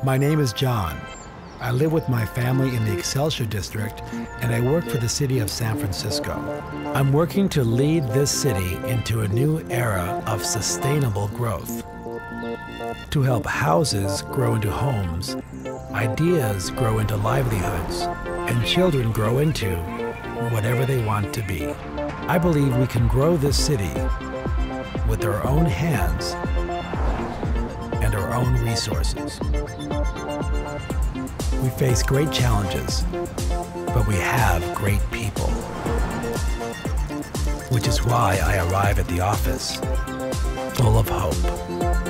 My name is John. I live with my family in the Excelsior district, and I work for the city of San Francisco. I'm working to lead this city into a new era of sustainable growth. To help houses grow into homes, ideas grow into livelihoods, and children grow into whatever they want to be. I believe we can grow this city with our own hands and our own resources. We face great challenges, but we have great people. Which is why I arrive at the office full of hope.